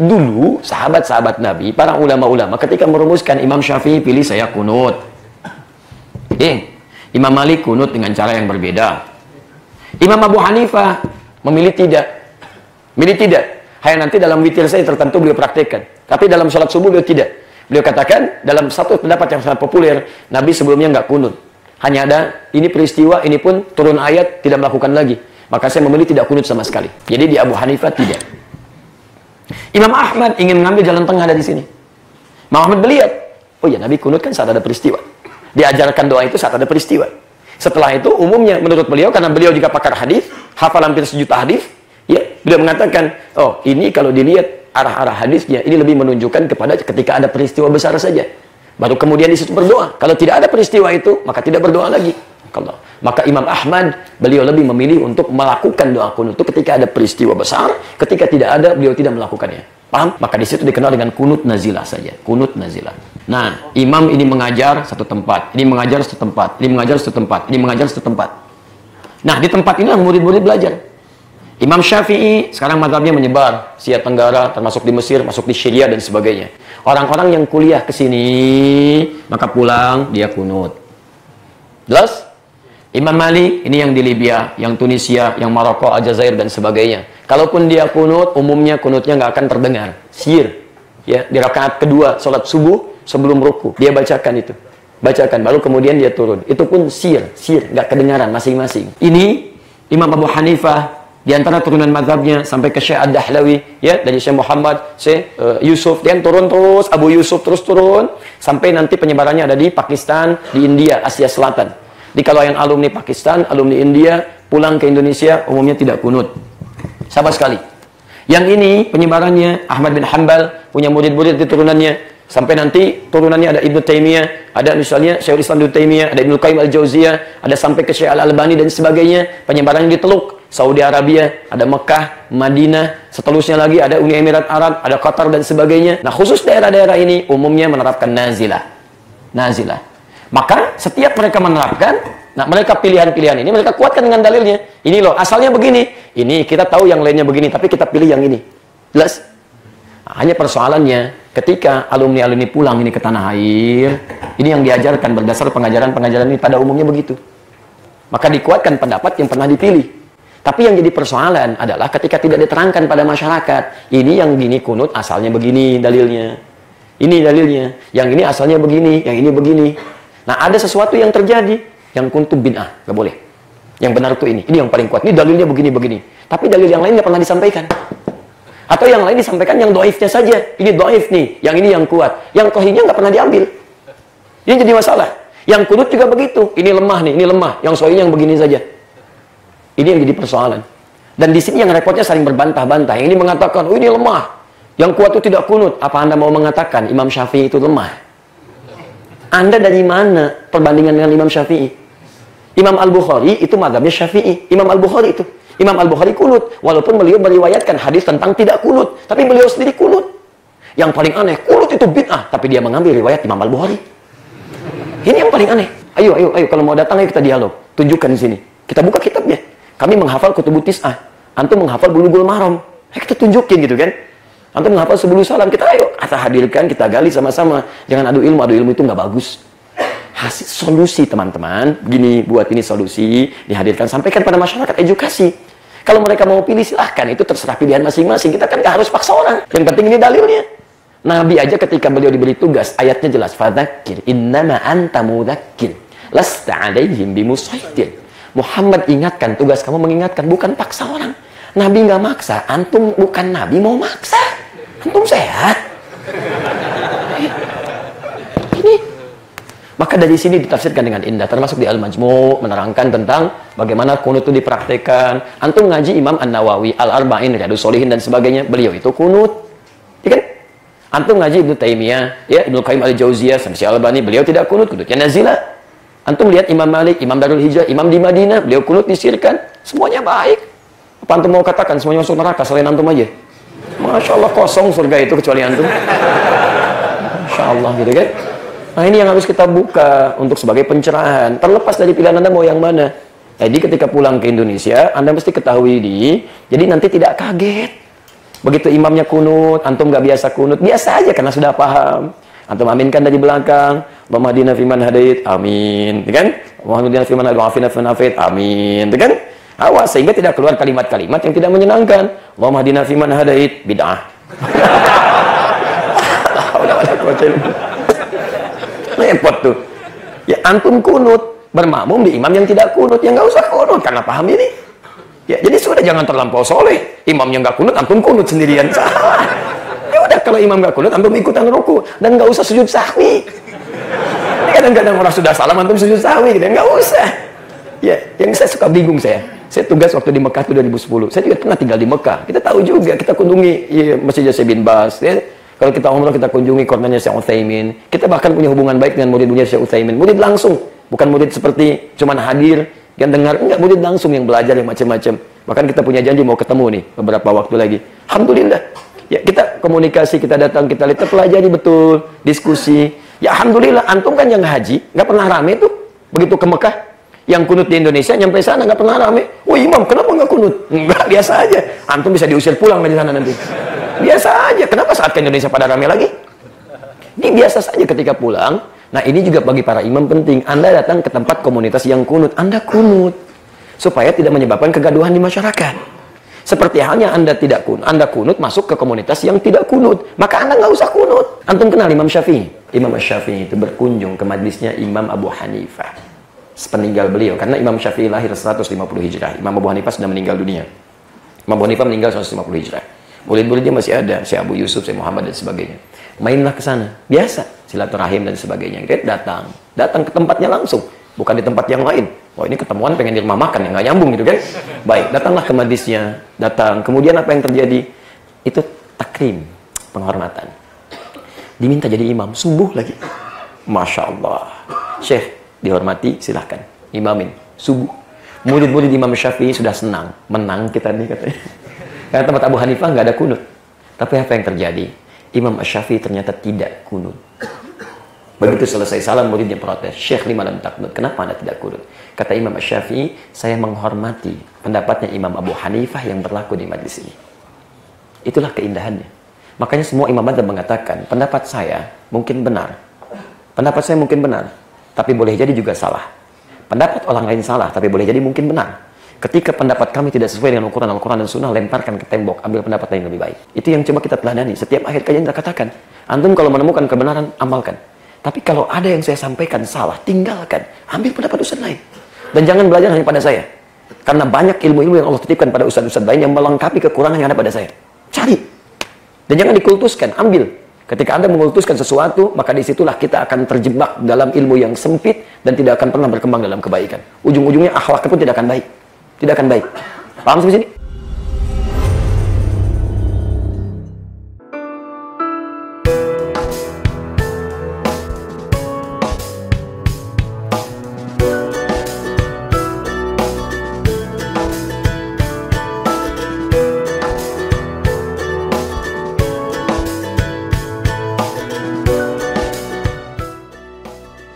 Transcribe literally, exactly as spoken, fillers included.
Dulu sahabat-sahabat Nabi, para ulama-ulama ketika merumuskan, Imam Syafi'i pilih saya kunut. Eh, Imam Malik kunut dengan cara yang berbeda. Imam Abu Hanifah memilih tidak. Milih tidak. Hanya nanti dalam witir saya tertentu beliau praktekkan. Tapi dalam sholat subuh beliau tidak. Beliau katakan dalam satu pendapat yang sangat populer, Nabi sebelumnya nggak kunut. Hanya ada ini peristiwa, ini pun turun ayat tidak melakukan lagi. Maka saya memilih tidak kunut sama sekali. Jadi di Abu Hanifah tidak. Imam Ahmad ingin mengambil jalan tengah dari sini. Imam Ahmad melihat, oh ya Nabi kunut kan saat ada peristiwa. Diajarkan doa itu saat ada peristiwa. Setelah itu umumnya menurut beliau, karena beliau juga pakar hadis, hafal hampir sejuta hadis, ya beliau mengatakan, oh ini kalau dilihat arah-arah hadisnya, ini lebih menunjukkan kepada ketika ada peristiwa besar saja. Baru kemudian disitu berdoa. Kalau tidak ada peristiwa itu, maka tidak berdoa lagi. Kalau maka Imam Ahmad beliau lebih memilih untuk melakukan doa kunut itu ketika ada peristiwa besar, ketika tidak ada beliau tidak melakukannya. Paham? Maka di situ dikenal dengan kunut nazilah saja, kunut nazilah. Nah, imam ini mengajar satu tempat, ini mengajar satu tempat, ini mengajar satu tempat, ini mengajar satu tempat. Nah, di tempat inilah murid-murid belajar. Imam Syafi'i sekarang mazhabnya menyebar Asia Tenggara, termasuk di Mesir, masuk di Syria dan sebagainya. Orang-orang yang kuliah ke sini, maka pulang dia kunut. Jelas? Imam Malik, ini yang di Libya, yang Tunisia, yang Maroko, Aljazair, dan sebagainya. Kalaupun dia kunut, umumnya kunutnya nggak akan terdengar. Sir. Ya, di rakaat kedua, sholat subuh, sebelum ruku. Dia bacakan itu. Bacakan, baru kemudian dia turun. Itu pun sir, sir, nggak kedengaran masing-masing. Ini, Imam Abu Hanifah, di antara turunan mazhabnya, sampai ke Syekh Ad-Dahlawi, ya, dari Syekh Muhammad, Syekh uh, Yusuf, dan turun terus, Abu Yusuf terus turun, sampai nanti penyebarannya ada di Pakistan, di India, Asia Selatan. Jadi kalau yang alumni Pakistan, alumni India, pulang ke Indonesia, umumnya tidak kunut. Sama sekali. Yang ini penyebarannya, Ahmad bin Hanbal, punya murid-murid di turunannya. Sampai nanti turunannya ada Ibnu Taimiyah, ada misalnya Syekhul Islam Ibnu Taimiyah, ada Ibnu Qayyim Al-Jauziyah, ada sampai ke Syekh Al-Albani dan sebagainya. Penyebarannya di Teluk, Saudi Arabia, ada Mekah, Madinah, seterusnya lagi ada Uni Emirat Arab, ada Qatar dan sebagainya. Nah, khusus daerah-daerah ini umumnya menerapkan nazilah. Nazilah. Maka setiap mereka menerapkan, nah mereka pilihan-pilihan ini mereka kuatkan dengan dalilnya. Ini loh, asalnya begini. Ini kita tahu yang lainnya begini, tapi kita pilih yang ini. Jelas? Nah, hanya persoalannya ketika alumni-alumni pulang ini ke tanah air, ini yang diajarkan berdasar pengajaran-pengajaran ini pada umumnya begitu. Maka dikuatkan pendapat yang pernah dipilih. Tapi yang jadi persoalan adalah ketika tidak diterangkan pada masyarakat, ini yang gini kunut asalnya begini dalilnya. Ini dalilnya. Yang ini asalnya begini, yang ini begini. Nah, ada sesuatu yang terjadi yang kuntu bid'ah, nggak boleh. Yang benar itu ini, ini yang paling kuat. Ini dalilnya begini-begini. Tapi dalil yang lain nggak pernah disampaikan. Atau yang lain disampaikan yang doifnya saja. Ini doif nih, yang ini yang kuat. Yang tohidnya nggak pernah diambil. Ini jadi masalah. Yang kunut juga begitu. Ini lemah nih, ini lemah. Yang sohinya yang begini saja. Ini yang jadi persoalan. Dan di sini yang repotnya saling berbantah-bantah. Yang ini mengatakan, oh ini lemah. Yang kuat itu tidak kunut. Apa Anda mau mengatakan Imam Syafi'i itu lemah? Anda dari mana perbandingan dengan Imam Syafi'i? Imam Al-Bukhari itu mazhabnya Syafi'i. Imam Al-Bukhari itu. Imam Al-Bukhari kunut. Walaupun beliau meriwayatkan hadis tentang tidak kunut. Tapi beliau sendiri kunut. Yang paling aneh, kunut itu bid'ah. Tapi dia mengambil riwayat Imam Al-Bukhari. Ini yang paling aneh. Ayo, ayo, ayo. Kalau mau datang, ayo kita dialog. Tunjukkan di sini. Kita buka kitabnya. Kami menghafal Kutubut Tis'ah. Antum menghafal Bulughul Maram. Ayo kita tunjukin gitu kan. Antum menghafal Subulus Salam, kita ayo kita hadirkan, kita gali sama-sama. Jangan adu ilmu, adu ilmu itu nggak bagus. Hasil solusi teman-teman, gini buat ini solusi, dihadirkan, sampaikan pada masyarakat, edukasi. Kalau mereka mau pilih silahkan, itu terserah pilihan masing-masing. Kita kan nggak harus paksa orang. Yang penting ini dalilnya. Nabi aja ketika beliau diberi tugas, ayatnya jelas, fadzakir innama anta mudzakir lasta alaihim bimusaitir. Muhammad ingatkan, tugas kamu mengingatkan, bukan paksa orang. Nabi nggak maksa, antum bukan Nabi mau maksa. Antum sehat. Ini. Maka dari sini ditafsirkan dengan indah, termasuk di Al-Majmu' menerangkan tentang bagaimana kunut itu dipraktekkan. Antum ngaji Imam An-Nawawi, Al-Arba'in, Riyadhus Shalihin dan sebagainya, beliau itu kunut. Ya kan? Antum ngaji Ibnu Taimiyah, ya Ibnu Qayyim Al-Jauziyah, sampai Al-Albani, beliau tidak kunut, kunutnya nazilah. Antum lihat Imam Malik, Imam Darul Hijrah, Imam di Madinah, beliau kunut disirkan, semuanya baik. Apa antum mau katakan semuanya masuk neraka selain antum aja? Masya Allah kosong surga itu kecuali antum. Masya Allah gitu kan. Nah ini yang harus kita buka untuk sebagai pencerahan. Terlepas dari pilihan Anda mau yang mana. Jadi ketika pulang ke Indonesia, Anda mesti ketahui di, jadi nanti tidak kaget. Begitu imamnya kunut, antum nggak biasa kunut, biasa aja karena sudah paham. Antum aminkan dari belakang, Allahumma hadina fiman hadait, amin, ya kan? Allahumma hadina fiman hadait, wa'afina fiman afait, amin, ya kan? Awas sehingga tidak keluar kalimat-kalimat yang tidak menyenangkan. Allahumma hadina fiman hadait, bid'ah. Repot tuh. Ya antum kunut, bermakmum di imam yang tidak kunut, ya nggak usah kunut karena paham ini. Ya, jadi sudah jangan terlampau soleh. Imamnya nggak kunut, antum kunut sendirian. Salah. Ya udah, kalau imam nggak kunut, antum ikutan ruku dan nggak usah sujud sahwi. Kadang-kadang orang sudah salam, antum sujud sahwi, gitu. Nggak usah. Ya, yang saya suka bingung saya. Saya tugas waktu di Mekah itu dua ribu sepuluh. Saya juga pernah tinggal di Mekah. Kita tahu juga, kita kunjungi ya, Masjid Syekh bin Baz. Ya. Kalau kita umrah, kita kunjungi kornanya Syekh Utsaimin. Kita bahkan punya hubungan baik dengan murid-muridnya Syekh Utsaimin. Murid langsung, bukan murid seperti cuman hadir. Yang dengar, enggak, murid langsung yang belajar yang macam-macam. Bahkan kita punya janji mau ketemu nih beberapa waktu lagi. Alhamdulillah. Ya, kita komunikasi, kita datang, kita lihat, kita pelajari betul, diskusi. Ya alhamdulillah, antum kan yang haji, nggak pernah rame tuh. Begitu ke Mekah, yang kunut di Indonesia nyampe sana nggak pernah rame. Oh imam, kenapa nggak kunut? Enggak, biasa aja. Antum bisa diusir pulang dari sana nanti. Biasa aja. Kenapa saat ke Indonesia pada rame lagi? Ini biasa saja ketika pulang. Nah ini juga bagi para imam penting. Anda datang ke tempat komunitas yang kunut, Anda kunut supaya tidak menyebabkan kegaduhan di masyarakat. Seperti halnya Anda tidak kunut, Anda kunut masuk ke komunitas yang tidak kunut, maka Anda nggak usah kunut. Antum kenal Imam Syafi'i? Imam Syafi'i itu berkunjung ke majlisnya Imam Abu Hanifah sepeninggal beliau, karena Imam Syafi'i lahir seratus lima puluh Hijrah. Imam Abu Hanifah sudah meninggal dunia. Imam Abu Hanifah meninggal seratus lima puluh Hijrah. Murid-muridnya masih ada, Syekh Abu Yusuf, Syekh Muhammad dan sebagainya. Mainlah ke sana, biasa, silaturahim dan sebagainya. Kita datang, datang ke tempatnya langsung, bukan di tempat yang lain. Oh ini ketemuan pengen di rumah makan, yang nggak nyambung gitu kan? Baik, datanglah ke majlisnya, datang. Kemudian apa yang terjadi? Itu takrim, penghormatan. Diminta jadi imam, subuh lagi. Masya Allah. Syekh, dihormati, silahkan. Imamin, subuh. Murid-murid Imam Syafi'i sudah senang, menang kita nih katanya. Karena tempat Abu Hanifah nggak ada kunut. Tapi apa yang terjadi? Imam Syafi'i ternyata tidak kunut. Begitu selesai salam, muridnya protes. Syekh, lima lam taknut, kenapa Anda tidak kunut? Kata Imam Syafi'i, saya menghormati pendapatnya Imam Abu Hanifah yang berlaku di majlis ini. Itulah keindahannya. Makanya semua imam mazhab mengatakan, pendapat saya mungkin benar. Pendapat saya mungkin benar, tapi boleh jadi juga salah. Pendapat orang lain salah, tapi boleh jadi mungkin benar. Ketika pendapat kami tidak sesuai dengan Al-Quran, Al-Quran dan Sunnah, lemparkan ke tembok, ambil pendapat lain lebih baik. Itu yang coba kita teladani. Setiap akhir kajian kita katakan, antum kalau menemukan kebenaran, amalkan. Tapi kalau ada yang saya sampaikan salah, tinggalkan. Ambil pendapat ustaz lain. Dan jangan belajar hanya pada saya. Karena banyak ilmu-ilmu yang Allah titipkan pada ustaz-ustaz lain yang melengkapi kekurangan yang ada pada saya. Cari. Dan jangan dikultuskan, ambil. Ketika Anda mengultuskan sesuatu, maka disitulah kita akan terjebak dalam ilmu yang sempit dan tidak akan pernah berkembang dalam kebaikan. Ujung-ujungnya akhlaknya pun tidak akan baik. Tidak akan baik. Paham sampai sini?